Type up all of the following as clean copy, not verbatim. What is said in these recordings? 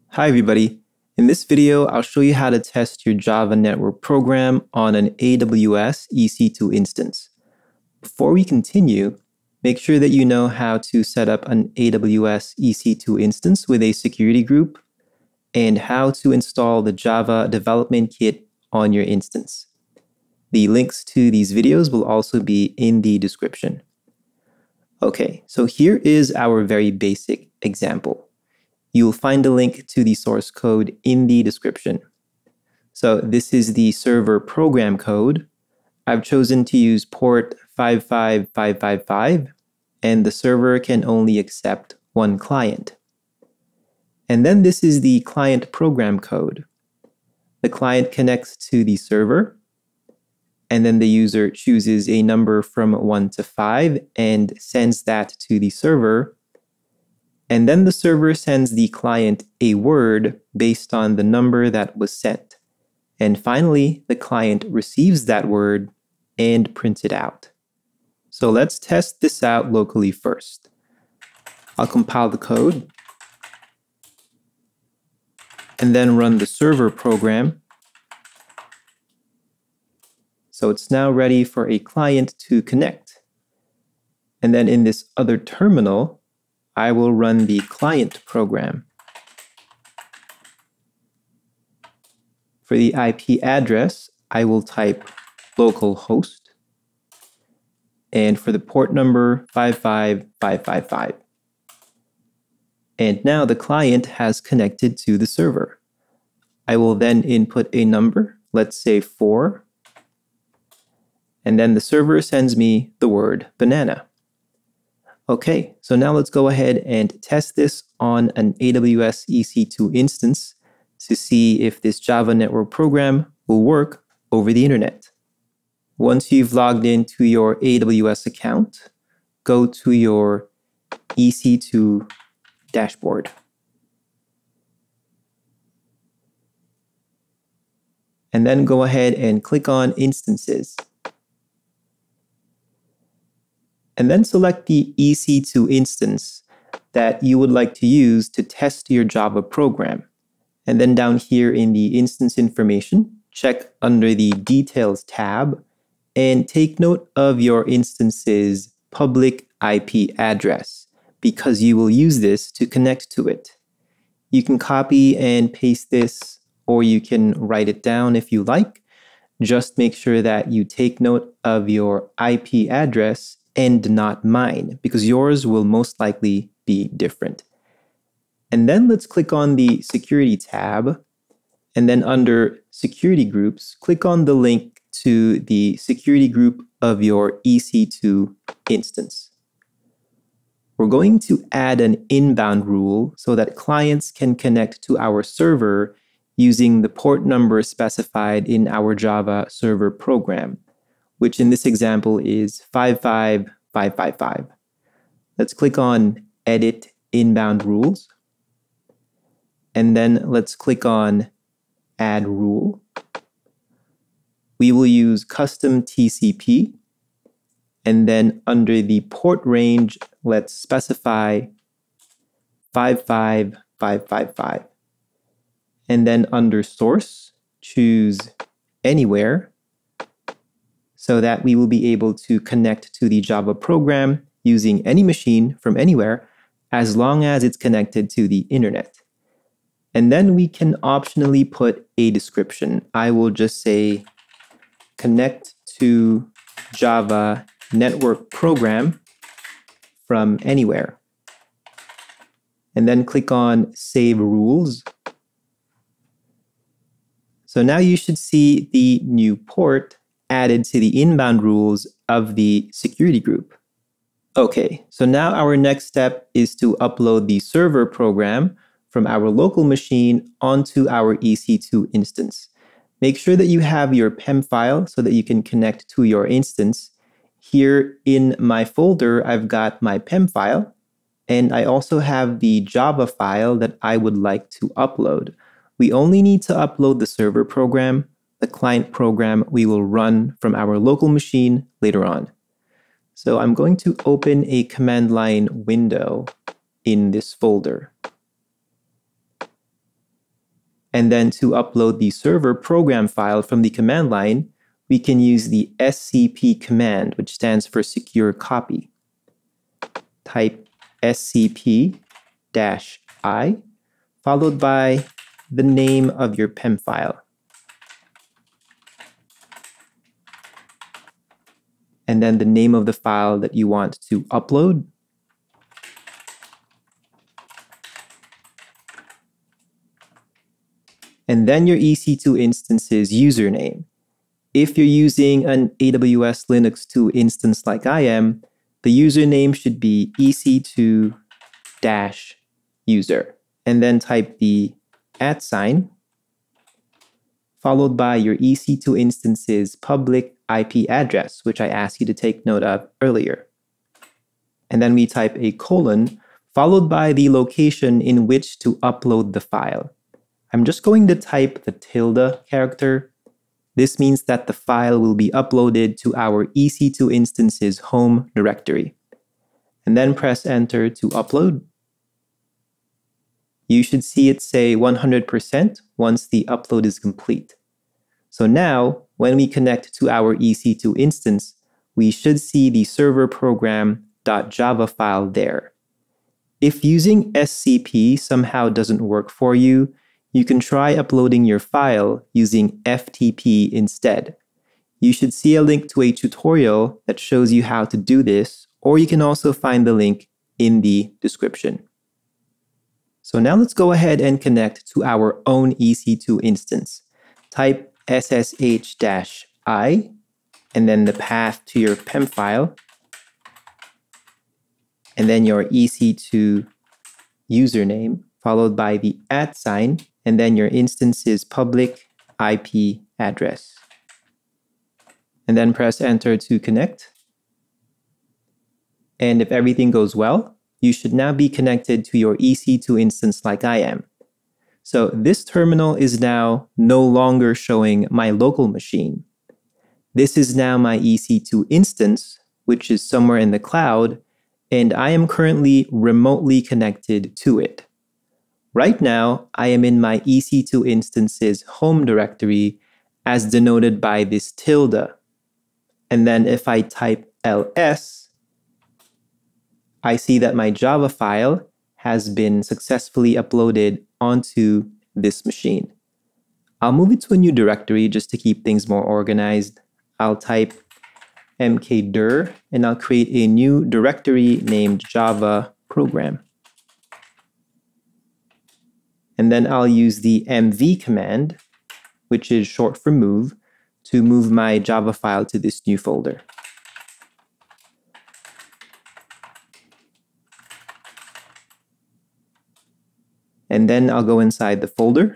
Hi everybody. In this video, I'll show you how to test your Java network program on an AWS EC2 instance. Before we continue, make sure that you know how to set up an AWS EC2 instance with a security group and how to install the Java development kit on your instance. The links to these videos will also be in the description. Okay, so here is our very basic example. You'll find a link to the source code in the description. So this is the server program code. I've chosen to use port 55555, and the server can only accept one client. And then this is the client program code. The client connects to the server, and then the user chooses a number from 1 to 5 and sends that to the server. And then the server sends the client a word based on the number that was sent. And finally, the client receives that word and prints it out. So let's test this out locally first. I'll compile the code and then run the server program. So it's now ready for a client to connect. And then in this other terminal, I will run the client program. For the IP address, I will type localhost, and for the port number 55555. And now the client has connected to the server. I will then input a number, let's say 4, and then the server sends me the word banana. Okay, so now let's go ahead and test this on an AWS EC2 instance to see if this Java network program will work over the internet. Once you've logged into your AWS account, go to your EC2 dashboard. And then go ahead and click on Instances. And then select the EC2 instance that you would like to use to test your Java program. And then down here in the instance information, check under the Details tab and take note of your instance's public IP address because you will use this to connect to it. You can copy and paste this, or you can write it down if you like. Just make sure that you take note of your IP address and not mine, because yours will most likely be different. And then let's click on the Security tab, and then under Security Groups, click on the link to the security group of your EC2 instance. We're going to add an inbound rule so that clients can connect to our server using the port number specified in our Java server program, which in this example is 55555. Let's click on Edit Inbound Rules. And then let's click on Add Rule. We will use Custom TCP. And then under the port range, let's specify 55555. And then under Source, choose Anywhere, so that we will be able to connect to the Java program using any machine from anywhere, as long as it's connected to the internet. And then we can optionally put a description. I will just say, connect to Java network program from anywhere. And then click on Save Rules. So now you should see the new port added to the inbound rules of the security group. Okay, so now our next step is to upload the server program from our local machine onto our EC2 instance. Make sure that you have your PEM file so that you can connect to your instance. Here in my folder, I've got my PEM file, and I also have the Java file that I would like to upload. We only need to upload the server program. The client program we will run from our local machine later on. So I'm going to open a command line window in this folder. And then to upload the server program file from the command line, we can use the SCP command, which stands for secure copy. Type scp-i followed by the name of your PEM file. And then the name of the file that you want to upload. And then your EC2 instance's username. If you're using an AWS Linux 2 instance like I am, the username should be ec2-user. And then type the @ followed by your EC2 instance's public IP address, which I asked you to take note of earlier. And then we type a colon, followed by the location in which to upload the file. I'm just going to type the tilde character. This means that the file will be uploaded to our EC2 instance's home directory. And then press enter to upload. You should see it say 100% once the upload is complete. So now, when we connect to our EC2 instance, we should see the server program.java file there. If using SCP somehow doesn't work for you, you can try uploading your file using FTP instead. You should see a link to a tutorial that shows you how to do this, or you can also find the link in the description. So now let's go ahead and connect to our own EC2 instance. Type ssh-i and then the path to your PEM file, and then your EC2 username, followed by the @ and then your instance's public IP address. And then press enter to connect. And if everything goes well, you should now be connected to your EC2 instance like I am. So this terminal is now no longer showing my local machine. This is now my EC2 instance, which is somewhere in the cloud, and I am currently remotely connected to it. Right now, I am in my EC2 instance's home directory as denoted by this tilde. And then if I type ls, I see that my Java file has been successfully uploaded onto this machine. I'll move it to a new directory just to keep things more organized. I'll type mkdir and I'll create a new directory named Java program. And then I'll use the mv command, which is short for move, to move my Java file to this new folder. And then I'll go inside the folder.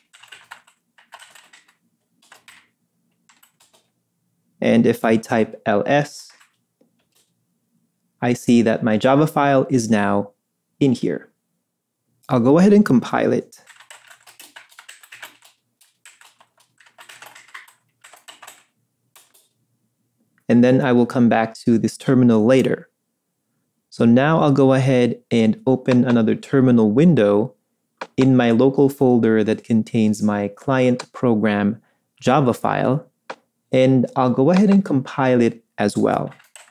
And if I type ls, I see that my Java file is now in here. I'll go ahead and compile it. And then I will come back to this terminal later. So now I'll go ahead and open another terminal window in my local folder that contains my client program Java file, and I'll go ahead and compile it as well.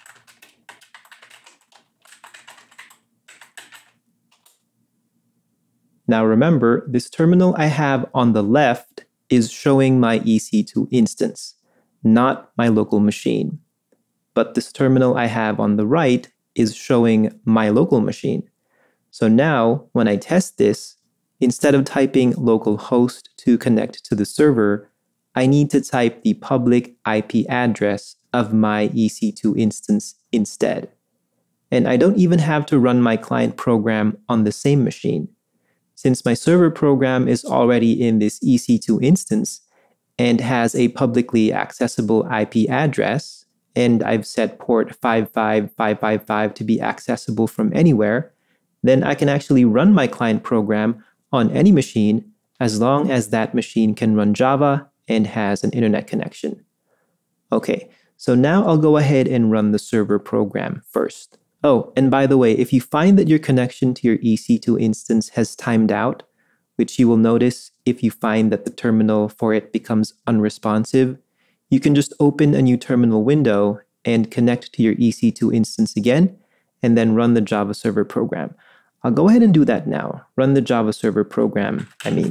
Now remember, this terminal I have on the left is showing my EC2 instance, not my local machine. But this terminal I have on the right is showing my local machine. So now, when I test this, instead of typing localhost to connect to the server, I need to type the public IP address of my EC2 instance instead. And I don't even have to run my client program on the same machine. Since my server program is already in this EC2 instance and has a publicly accessible IP address, and I've set port 55555 to be accessible from anywhere, then I can actually run my client program on any machine as long as that machine can run Java and has an internet connection. Okay, so now I'll go ahead and run the server program first. Oh, and by the way, if you find that your connection to your EC2 instance has timed out, which you will notice if you find that the terminal for it becomes unresponsive, you can just open a new terminal window and connect to your EC2 instance again, and then run the Java server program. I'll go ahead and do that now. Run the Java server program,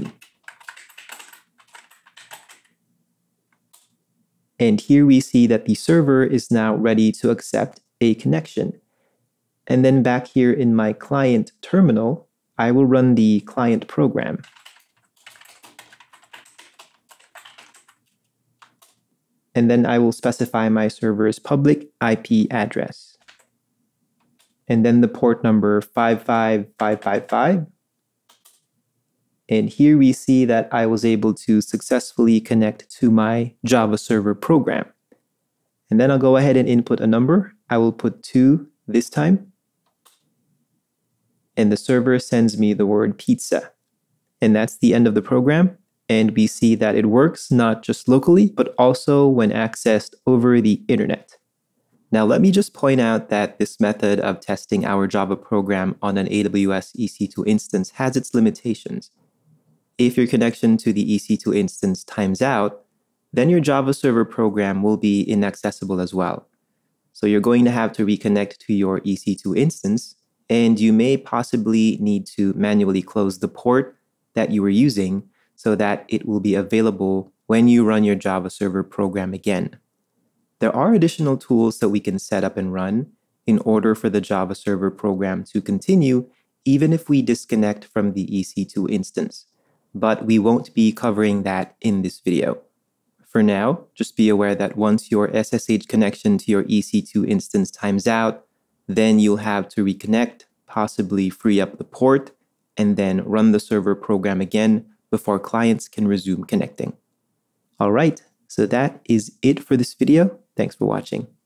And here we see that the server is now ready to accept a connection. And then back here in my client terminal, I will run the client program. And then I will specify my server's public IP address. And then the port number 55555. And here we see that I was able to successfully connect to my Java server program. And then I'll go ahead and input a number. I will put 2 this time. And the server sends me the word pizza. And that's the end of the program. And we see that it works not just locally, but also when accessed over the internet. Now, let me just point out that this method of testing our Java program on an AWS EC2 instance has its limitations. If your connection to the EC2 instance times out, then your Java server program will be inaccessible as well. So you're going to have to reconnect to your EC2 instance, and you may possibly need to manually close the port that you were using so that it will be available when you run your Java server program again. There are additional tools that we can set up and run in order for the Java server program to continue even if we disconnect from the EC2 instance. But we won't be covering that in this video. For now, just be aware that once your SSH connection to your EC2 instance times out, then you'll have to reconnect, possibly free up the port, and then run the server program again before clients can resume connecting. All right, so that is it for this video. Thanks for watching.